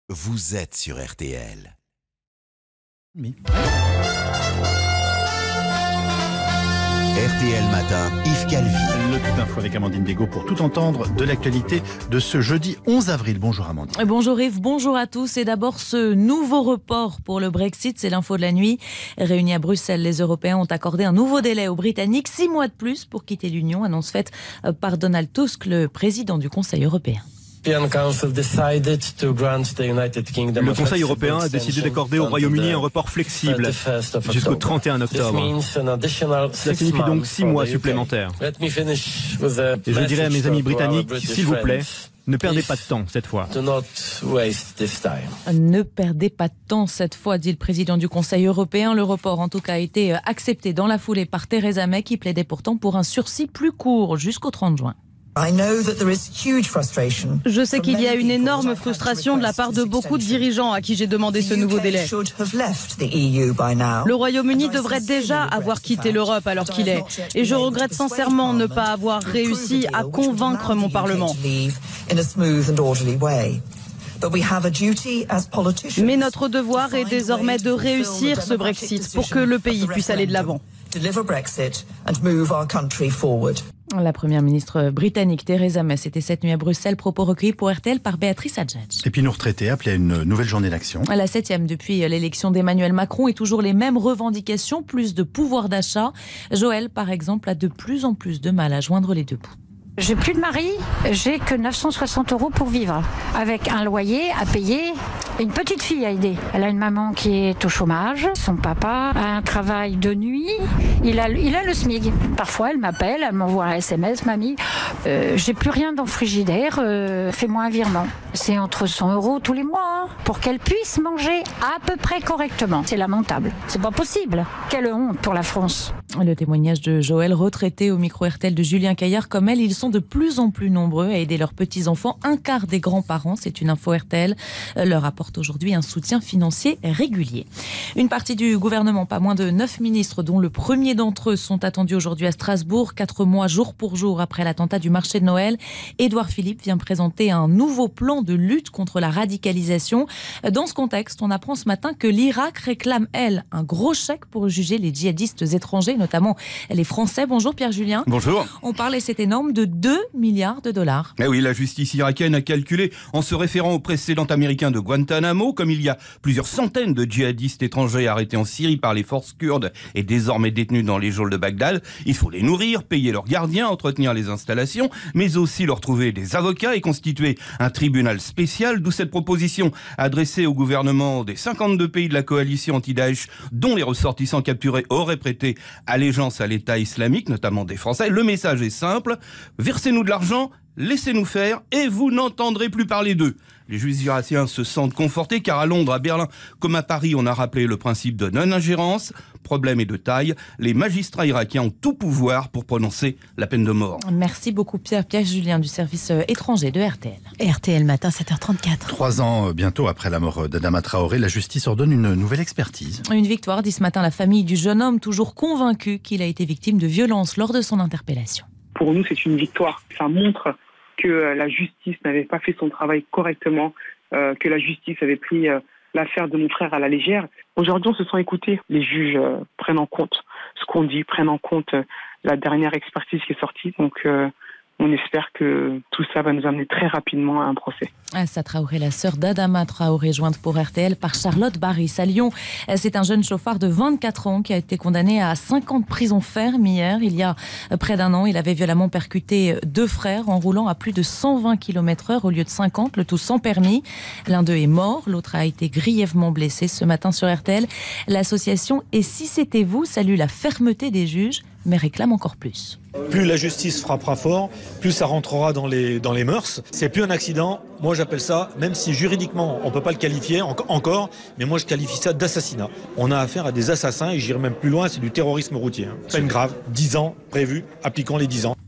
Vous êtes sur RTL. Oui. RTL Matin, Yves Calvi. Le Tout Info avec Amandine Bégaud pour tout entendre de l'actualité de ce jeudi 11 avril. Bonjour Amandine. Bonjour Yves, bonjour à tous. Et d'abord ce nouveau report pour le Brexit, c'est l'info de la nuit. Réunis à Bruxelles, les Européens ont accordé un nouveau délai aux Britanniques, 6 mois de plus pour quitter l'Union, annonce faite par Donald Tusk, le président du Conseil européen. Le Conseil européen a décidé d'accorder au Royaume-Uni un report flexible jusqu'au 31 octobre. Cela signifie donc 6 mois supplémentaires. Et je dirais à mes amis britanniques, s'il vous plaît, ne perdez pas de temps cette fois. Ne perdez pas de temps cette fois, dit le président du Conseil européen. Le report en tout cas a été accepté dans la foulée par Theresa May qui plaidait pourtant pour un sursis plus court jusqu'au 30 juin. Je sais qu'il y a une énorme frustration de la part de beaucoup de dirigeants à qui j'ai demandé ce nouveau délai. Le Royaume-Uni devrait déjà avoir quitté l'Europe alors qu'il est. Et je regrette sincèrement ne pas avoir réussi à convaincre mon Parlement. Mais notre devoir est désormais de réussir ce Brexit pour que le pays puisse aller de l'avant. La première ministre britannique Theresa May, c'était cette nuit à Bruxelles, propos recueillis pour RTL par Béatrice Adjadj. Et puis nous retraités appelés à une nouvelle journée d'action. La 7e depuis l'élection d'Emmanuel Macron et toujours les mêmes revendications, plus de pouvoir d'achat. Joël, par exemple, a de plus en plus de mal à joindre les deux bouts. J'ai plus de mari, j'ai que 960 € pour vivre, avec un loyer à payer, une petite fille à aider. Elle a une maman qui est au chômage, son papa a un travail de nuit, il a le SMIC. Parfois elle m'appelle, elle m'envoie un SMS, mamie, j'ai plus rien dans le frigidaire, fais-moi un virement. C'est entre 100 € tous les mois, pour qu'elle puisse manger à peu près correctement. C'est lamentable, c'est pas possible. Quelle honte pour la France. Le témoignage de Joël, retraité au micro RTL de Julien Caillard, comme elle, ils sont de plus en plus nombreux à aider leurs petits-enfants. Un quart des grands-parents, c'est une info RTL, leur apporte aujourd'hui un soutien financier régulier. Une partie du gouvernement, pas moins de 9 ministres, dont le premier d'entre eux sont attendus aujourd'hui à Strasbourg, 4 mois jour pour jour après l'attentat du marché de Noël. Édouard Philippe vient présenter un nouveau plan de lutte contre la radicalisation. Dans ce contexte, on apprend ce matin que l'Irak réclame, elle, un gros chèque pour juger les djihadistes étrangers, notamment les Français. Bonjour Pierre Julien. Bonjour. On parlait, c'est énorme, de 2 milliards de dollars. Eh oui, la justice irakienne a calculé, en se référant au précédent américain de Guantanamo, comme il y a plusieurs centaines de djihadistes étrangers arrêtés en Syrie par les forces kurdes et désormais détenus dans les geôles de Bagdad, il faut les nourrir, payer leurs gardiens, entretenir les installations, mais aussi leur trouver des avocats et constituer un tribunal spécial, d'où cette proposition adressée au gouvernement des 52 pays de la coalition anti-Daesh, dont les ressortissants capturés auraient prêté allégeance à l'État islamique, notamment des Français. Le message est simple: versez-nous de l'argent, laissez-nous faire et vous n'entendrez plus parler d'eux. Les juges irakiens se sentent confortés car à Londres, à Berlin comme à Paris, on a rappelé le principe de non-ingérence. Problème est de taille, les magistrats irakiens ont tout pouvoir pour prononcer la peine de mort. Merci beaucoup Pierre Julien du service étranger de RTL. RTL matin 7h34. 3 ans bientôt après la mort d'Adama Traoré, la justice ordonne une nouvelle expertise. Une victoire, dit ce matin la famille du jeune homme, toujours convaincue qu'il a été victime de violences lors de son interpellation. Pour nous, c'est une victoire. Ça montre que la justice n'avait pas fait son travail correctement, que la justice avait pris l'affaire de mon frère à la légère. Aujourd'hui, on se sent écouté. Les juges prennent en compte ce qu'on dit, prennent en compte la dernière expertise qui est sortie. Donc, on espère que tout ça va nous amener très rapidement à un procès. Assa Traoré, la sœur d'Adama Traoré, jointe pour RTL par Charlotte Barris à Lyon. C'est un jeune chauffard de 24 ans qui a été condamné à 5 ans de prison ferme hier. Il y a près d'un an, il avait violemment percuté 2 frères en roulant à plus de 120 km/h au lieu de 50, le tout sans permis. L'un d'eux est mort, l'autre a été grièvement blessé. Ce matin sur RTL, l'association « Et si c'était vous » salue la fermeté des juges, mais réclame encore plus. Plus la justice frappera fort, plus ça rentrera dans les mœurs. C'est plus un accident. Moi, j'appelle ça, même si juridiquement, on peut pas le qualifier encore, mais moi, je qualifie ça d'assassinat. On a affaire à des assassins et j'irai même plus loin, c'est du terrorisme routier. Peine grave, 10 ans prévu, appliquant les 10 ans.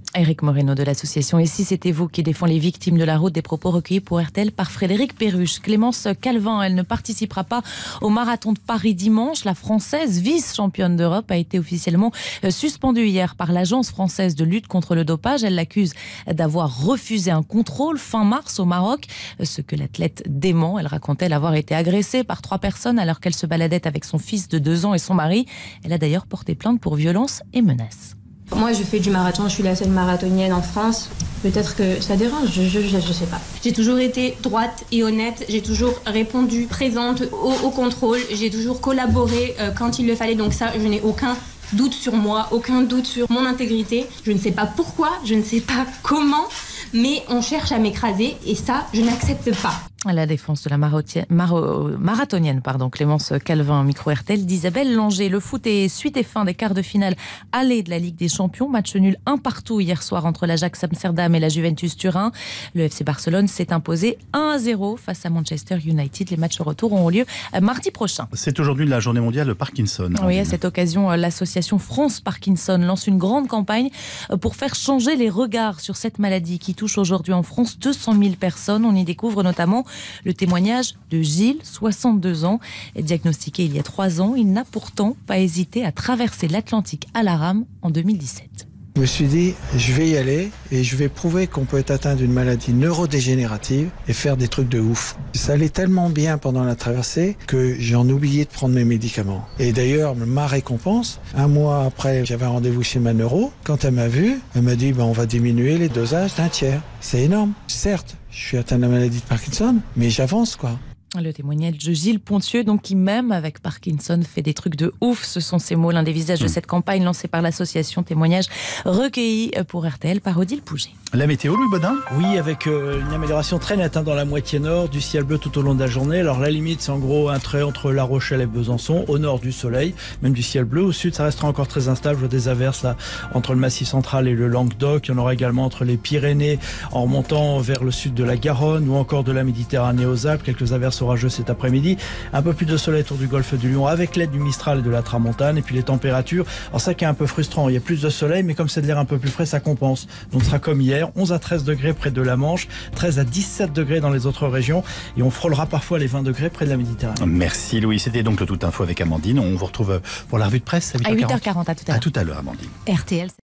Éric Moreno de l'association Et si c'était vous qui défend les victimes de la route, des propos recueillis pour RTL par Frédéric Perruche. Clémence Calvin, elle ne participera pas au marathon de Paris dimanche. La Française, vice-championne d'Europe, a été officiellement suspendue hier par l'Agence française de lutte contre le dopage. Elle l'accuse d'avoir refusé un contrôle fin mars au Maroc, ce que l'athlète dément. Elle racontait l'avoir été agressée par 3 personnes alors qu'elle se baladait avec son fils de 2 ans et son mari. Elle a d'ailleurs porté plainte pour violence et menaces. Moi, je fais du marathon, je suis la seule marathonienne en France. Peut-être que ça dérange, je sais pas. J'ai toujours été droite et honnête, j'ai toujours répondu présente au contrôle, j'ai toujours collaboré quand il le fallait. Donc ça, je n'ai aucun doute sur moi, aucun doute sur mon intégrité. Je ne sais pas pourquoi, je ne sais pas comment, mais on cherche à m'écraser et ça, je n'accepte pas. La défense de la marathonienne, Clémence Calvin, micro RTL d'Isabelle Langer. Le foot est suite et fin des quarts de finale aller de la Ligue des Champions. Match nul 1-1 hier soir entre l'Ajax Amsterdam et la Juventus Turin. Le FC Barcelone s'est imposé 1-0 face à Manchester United. Les matchs retour auront lieu mardi prochain. C'est aujourd'hui la journée mondiale de Parkinson. Oui, à cette occasion, l'association France Parkinson lance une grande campagne pour faire changer les regards sur cette maladie qui touche aujourd'hui en France 200 000 personnes. On y découvre notamment le témoignage de Gilles, 62 ans, diagnostiqué il y a 3 ans. Il n'a pourtant pas hésité à traverser l'Atlantique à la rame en 2017. Je me suis dit, je vais y aller et je vais prouver qu'on peut être atteint d'une maladie neurodégénérative et faire des trucs de ouf. Ça allait tellement bien pendant la traversée que j'en oublié de prendre mes médicaments. Et d'ailleurs, ma récompense, 1 mois après, j'avais un rendez-vous chez ma neuro. Quand elle m'a vu, elle m'a dit, on va diminuer les dosages d'1/3. C'est énorme. Certes, je suis atteint de la maladie de Parkinson, mais j'avance, quoi. Le témoignage de Gilles Pontieux, qui même avec Parkinson fait des trucs de ouf, ce sont ces mots, l'un des visages de cette campagne lancée par l'association. Témoignage recueilli pour RTL par Odile Pouget. La météo, Louis Bodin ? Oui, avec une amélioration très nette dans la moitié nord, du ciel bleu tout au long de la journée. Alors la limite, c'est en gros un trait entre La Rochelle et Besançon. Au nord, du soleil, même du ciel bleu. Au sud, ça restera encore très instable. Je vois des averses là entre le Massif central et le Languedoc. Il y en aura également entre les Pyrénées en remontant vers le sud de la Garonne ou encore de la Méditerranée aux Alpes. Quelques averses orageuses cet après-midi. Un peu plus de soleil autour du golfe du Lion avec l'aide du Mistral et de la Tramontane. Et puis les températures, alors ça qui est un peu frustrant, il y a plus de soleil, mais comme c'est de l'air un peu plus frais, ça compense. Donc ce sera comme hier, 11 à 13 degrés près de la Manche, 13 à 17 degrés dans les autres régions. Et on frôlera parfois les 20 degrés près de la Méditerranée. Merci Louis. C'était donc le Tout Info avec Amandine. On vous retrouve pour la revue de presse à 8h40. À 8h40, à tout à l'heure. À tout à l'heure, Amandine. RTL.